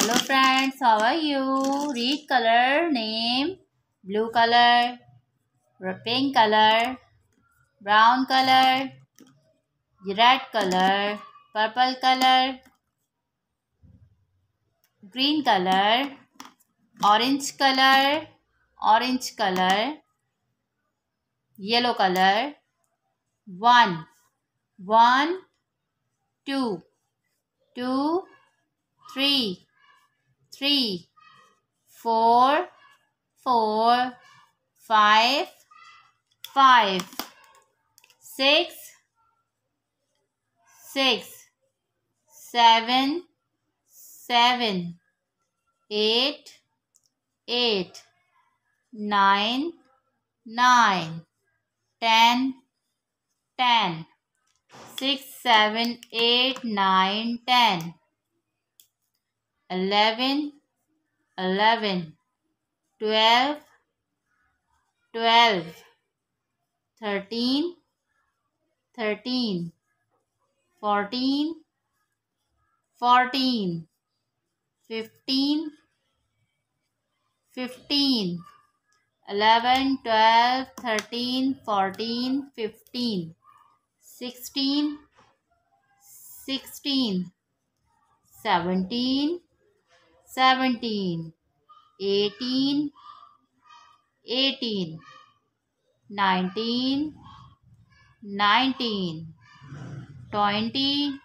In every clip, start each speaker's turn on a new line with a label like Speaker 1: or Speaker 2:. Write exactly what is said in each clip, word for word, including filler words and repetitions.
Speaker 1: Hello friends, how are you? Read color name: blue color, pink color, brown color, red color, purple color, green color, orange color, orange color, yellow color. One, one, two, two, three, three, four, four, five, five, six, six, seven, seven, eight, eight, nine, nine, ten, ten, six, seven, eight, nine, ten, eleven, eleven, twelve, twelve, thirteen, thirteen, fourteen, fourteen, fifteen, fifteen, eleven, twelve, thirteen, fourteen, fifteen, sixteen, sixteen, seventeen, seventeen, eighteen, eighteen, nineteen, nineteen, twenty,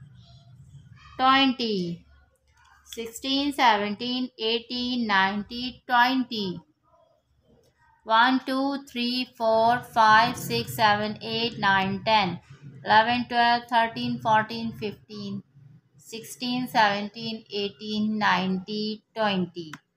Speaker 1: twenty, sixteen, seventeen, eighteen, nineteen, twenty, one, two, three, four, five, six, seven, eight, nine, ten, eleven, twelve, thirteen, fourteen, fifteen, sixteen, seventeen, eighteen, nineteen, twenty.